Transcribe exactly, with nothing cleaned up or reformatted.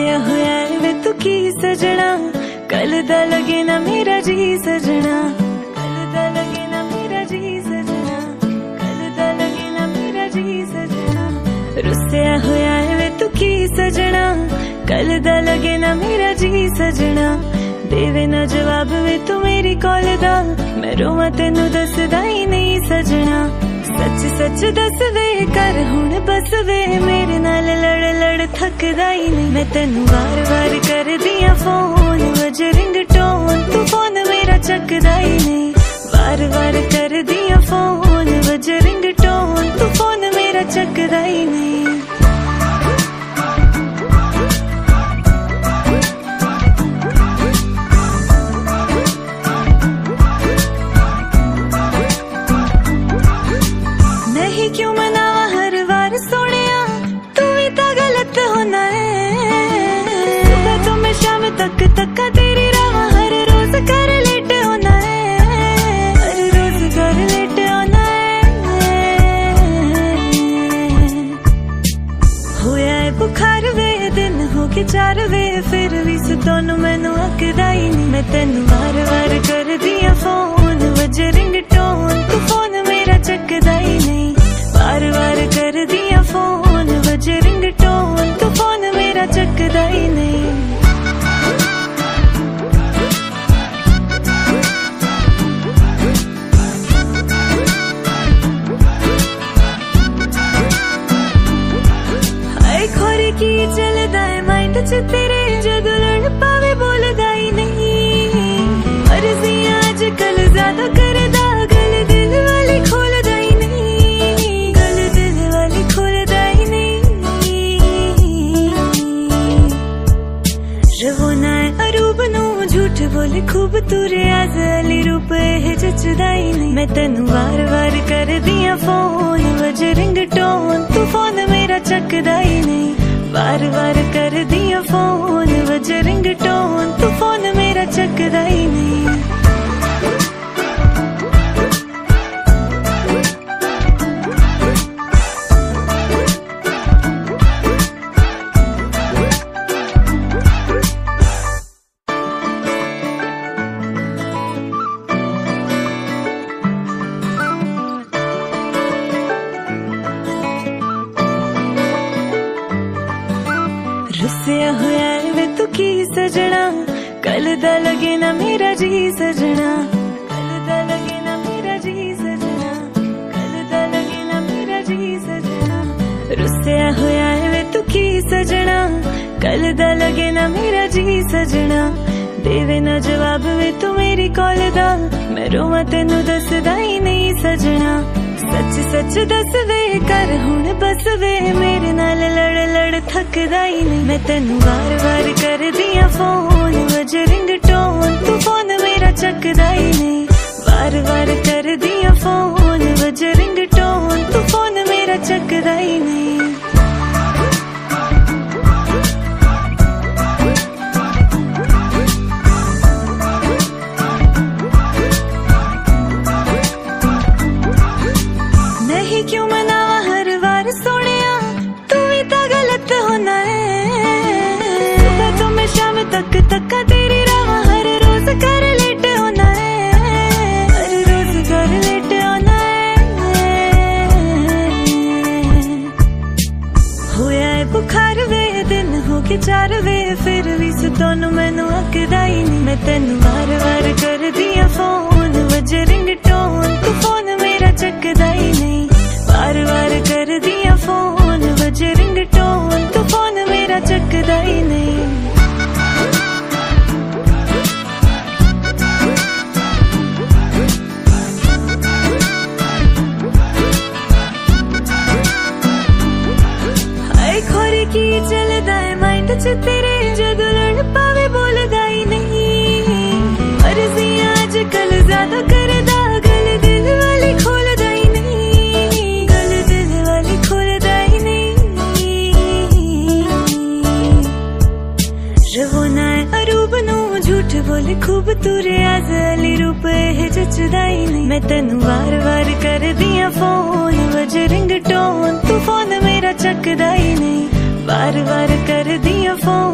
रुसिया होया वे तू की सजना, कल दा लगे ना मेरा जी सजना, कल दा लगे ना मेरा जी सजना, कल दा लगे ना मेरा जी सजना। रुसिया होया वे तू की सजना, कल दा लगे ना मेरा जी सजना। देवे ना जवाब वे तू मेरी कॉल दा, मैं रोवां तेनू दसदा ही नहीं सजना। सच सच दस वे कर हुण बस वे, मेरे नाल लड़ लड़ थकदा ही नहीं। मैं तेनू वार वार कर दिया फोन, वज रिंग टोन तू फोन मेरा चकदा ही नहीं। वार वार कर दिया फोन, वज रिंग टोन तू फोन मेरा चकदा ही नहीं। क्यों मनावा हर बार सोनिया, तू भी तो गलत होना है। सुबह तो मैं शाम तक तक तेरी राह, हर रोज कर लेट होना है, हर रोज कर लेट होना है। होया है बुखार वे, दिन हो के चार वे, फिर भी सुतोनू मैनू अकदा ही नहीं। मैं तेनू वार वार कर दिया फोन, वज रिंग टोन तू फोन मेरा चकदा ही नहीं। बार बार कर दिया फोन, वज रिंग टोन तू फोन मेरा चकदा ही नहीं। हाय खोरी की चलदा है माइंड च तेरे, जदों लड़ पावे बोलदा ही नहीं। अर्जियां अजकल ज्यादा करदा, गल दिल वाली खोलदा ही नहीं, गल दिल वाली खोलदा ही नहीं। रवो ना अरूब नू झूठ बोले खूब, तुरे आज अली रूप है जचदा ही नहीं। मैं तेनू वार वार कर दिया फोन, वज रिंग टोन तू फोन मेरा चकदा ही नहीं। वार वार कर दिया फोन, वज रिंग टोन तू फोन मेरा चकदा ही नहीं। रुसिया होया वे तू की सजना, कल दा लगे ना मेरा जी सजना, कल दा लगे ना मेरा जी सजना, कल दा लगे ना मेरा जी सजना। रुसिया होया वे तू की सजना, कल दा लगे ना मेरा जी सजना। देवे ना जवाब वे तू मेरी कॉल दा, मैं रोवां तेनू दसदा ही नहीं सजना। सच सच दस वे कर हुण बस वे, मेरे नाल लड़ लड़ थकदा ही नहीं। मैं तेनू वार वार कर दिया फोन, वज रिंग टोन तू फोन मेरा चकदा ही नहीं। वार वार कर दिया फोन, वज रिंग टोन तू फोन मेरा चकदा ही नहीं। क्यों मनावा हर बार सोनिया, तू भी तो गलत होना है। सुबह तो मैं शाम तक तक तेरी राह, हर रोज कर लेट होना है, हर रोज कर लेट होना है। होया है बुखार वे, दिन हो के चार वे, फिर भी सुतोनू मैनू अकदा ही नहीं। मैं तेनू वार वार कर दिया फोन, वज रिंग टोन तू फोन मेरा चकदा ही नहीं। बार बार कर दिया फोन, वज रिंग टोन तू फोन मेरा चकदा ही नहीं। हाय खोरी की चलदा है माइंड च तेरे, जदों लड़ पावे बोलदा ही नहीं। अर्जियां अजकल ज्यादा करदा, गल दिल वाली खोलदा ही नहीं, गल दिल वाली खोलदा ही नहीं। रवो ना अरूब नू झूठ बोले खूब, तुरे आज अली रूप है जचदा ही नहीं। मैं तेनू वार वार कर दिया फोन, वज रिंग टोन तू फोन मेरा चकदा ही नहीं। बार बार कर दिया फोन,